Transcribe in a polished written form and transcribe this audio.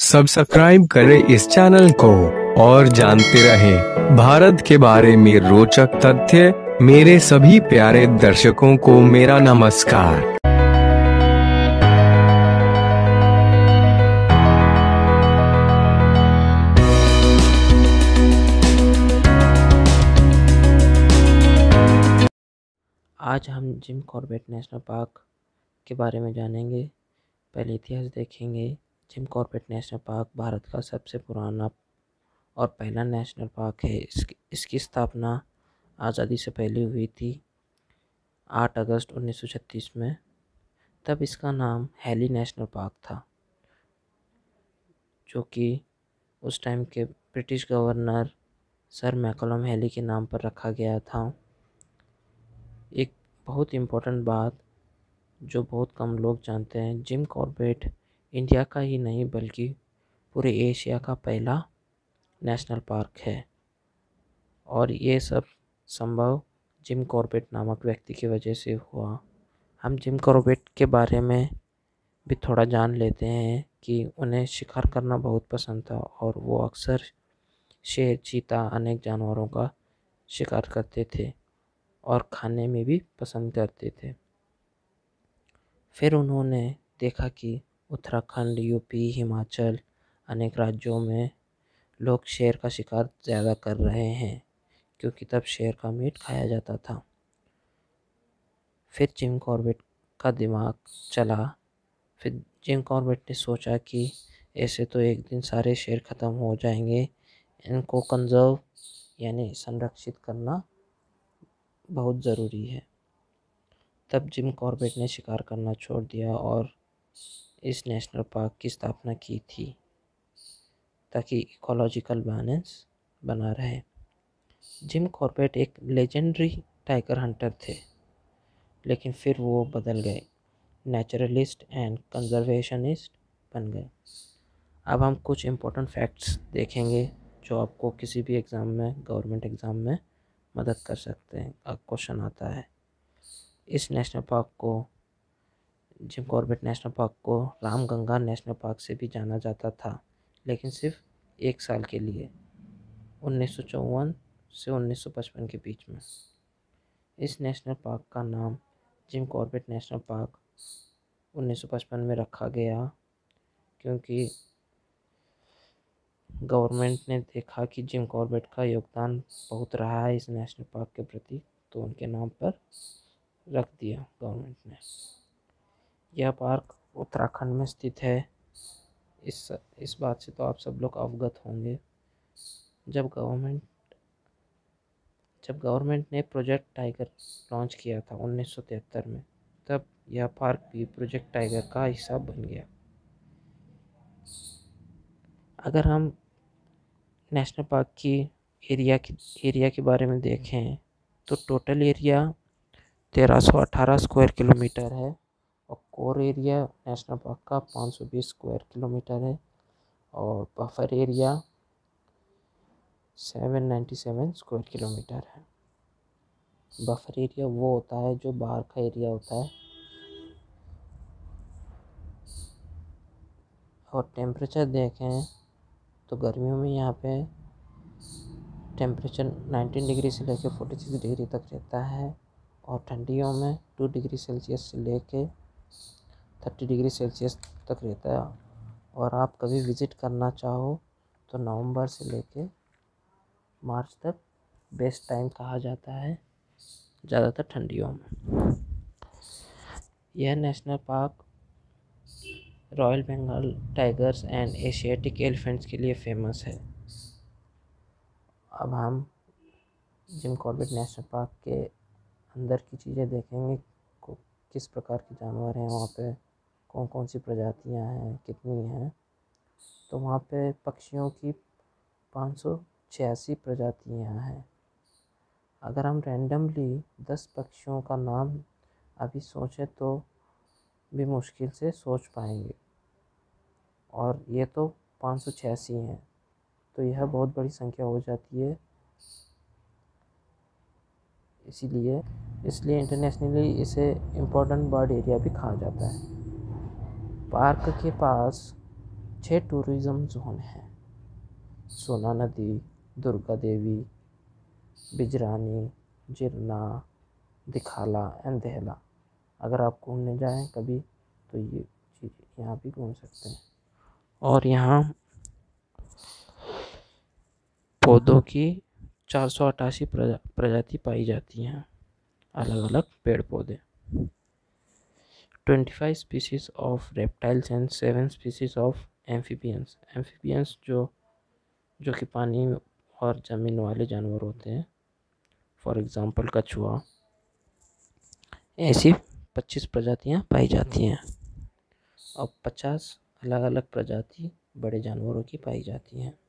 Subscribe करें इस channel को और जानते रहें भारत के बारे में रोचक तथ्य। मेरे सभी प्यारे दर्शकों को मेरा नमस्कार। आज हम जिम कॉर्बेट नेशनल पार्क के बारे में जानेंगे। पहले इतिहास देखेंगे। Jim Corbett national park Bharat का सबसे पुराना और पहला नेशनल पार्क है। इसकी स्थापना आज़ादी से पहले हुई थी 8 अगस्त 1936 में। तब इसका नाम हैली नेशनल पार्क था, जो कि उस टाइम के British governor sir Malcolm Hailey के नाम पर रखा गया था। एक बहुत इम्पोर्टेंट बात जो बहुत कम लोग जानते हैं, जिम कॉर्बेट इंडिया का ही नहीं बल्कि पूरे एशिया का पहला नेशनल पार्क है। और ये सब संभव जिम कॉर्बेट नामक व्यक्ति की वजह से हुआ। हम जिम कॉर्बेट के बारे में भी थोड़ा जान लेते हैं कि उन्हें शिकार करना बहुत पसंद था और वो अक्सर शेर, चीता, अनेक जानवरों का शिकार करते थे और खाने में भी पसंद करते थे। फिर उन्होंने देखा कि उत्तराखंड, यूपी, हिमाचल अनेक राज्यों में लोग शेर का शिकार ज़्यादा कर रहे हैं, क्योंकि तब शेर का मीट खाया जाता था। फिर जिम कॉर्बेट का दिमाग चला। फिर जिम कॉर्बेट ने सोचा कि ऐसे तो एक दिन सारे शेर ख़त्म हो जाएंगे, इनको कंजर्व यानी संरक्षित करना बहुत ज़रूरी है। तब जिम कॉर्बेट ने शिकार करना छोड़ दिया और इस नेशनल पार्क की स्थापना की थी ताकि इकोलॉजिकल बैलेंस बना रहे। जिम कॉर्बेट एक लेजेंडरी टाइगर हंटर थे, लेकिन फिर वो बदल गए, नेचुरलिस्ट एंड कंजर्वेशनिस्ट बन गए। अब हम कुछ इम्पोर्टेंट फैक्ट्स देखेंगे जो आपको किसी भी एग्ज़ाम में, गवर्नमेंट एग्ज़ाम में मदद कर सकते हैं। अब क्वेश्चन आता है, इस नेशनल पार्क को, जिम कॉर्बेट नेशनल पार्क को रामगंगा नेशनल पार्क से भी जाना जाता था, लेकिन सिर्फ 1 साल के लिए, 1954 से 1955 के बीच में। इस नेशनल पार्क का नाम जिम कॉर्बेट नेशनल पार्क 1955 में रखा गया, क्योंकि गवर्नमेंट ने देखा कि जिम कॉर्बेट का योगदान बहुत रहा है इस नेशनल पार्क के प्रति, तो उनके नाम पर रख दिया गवर्नमेंट ने। यह पार्क उत्तराखंड में स्थित है। इस बात से तो आप सब लोग अवगत होंगे। जब गवर्नमेंट ने प्रोजेक्ट टाइगर लॉन्च किया था 1973 में, तब यह पार्क भी प्रोजेक्ट टाइगर का हिस्सा बन गया। अगर हम नेशनल पार्क की एरिया के बारे में देखें तो टोटल एरिया 1318 स्क्वायर किलोमीटर है और कोर एरिया नेशनल पार्क का 520 स्क्वायर किलोमीटर है और बफर एरिया 797 स्क्वायर किलोमीटर है। बफर एरिया वो होता है जो बाहर का एरिया होता है। और टेम्परेचर देखें तो गर्मियों में यहाँ पे टेम्परेचर 19 डिग्री से लेकर 46 डिग्री तक रहता है और ठंडियों में 2 डिग्री सेल्सियस से लेके 30 डिग्री सेल्सियस तक रहता है। और आप कभी विज़िट करना चाहो तो नवंबर से लेके मार्च तक बेस्ट टाइम कहा जाता है, ज़्यादातर ठंडियों में। यह national park royal Bengal tigers and Asiatic elephants के लिए फेमस है। अब हम जिम कॉर्बेट नेशनल पार्क के अंदर की चीज़ें देखेंगे, किस प्रकार के जानवर हैं वहाँ पे, कौन कौन सी प्रजातियाँ हैं, कितनी हैं। तो वहाँ पे पक्षियों की 586 प्रजातियाँ हैं। अगर हम रैंडमली 10 पक्षियों का नाम अभी सोचें तो भी मुश्किल से सोच पाएंगे, और ये तो 586 हैं, तो यह बहुत बड़ी संख्या हो जाती है। इसलिए इंटरनेशनली इसे इम्पोर्टेंट बर्ड एरिया भी कहा जाता है। पार्क के पास 6 टूरिज़्म जोन हैं: सोना नदी, दुर्गा देवी, बिजरानी, जिरना, दिखाला एंड देहला। अगर आप घूमने जाएं कभी तो ये चीज़ यहाँ भी घूम सकते हैं। और यहाँ पौधों की 488 प्रजाति पाई जाती हैं, अलग अलग पेड़ पौधे। 25 species of reptiles and 7 species of amphibians. Amphibians जो कि पानी और ज़मीन वाले जानवर होते हैं, फॉर एग्ज़ाम्पल कछुआ। ऐसी 25 प्रजातियाँ पाई जाती हैं और 50 अलग अलग प्रजाति बड़े जानवरों की पाई जाती हैं।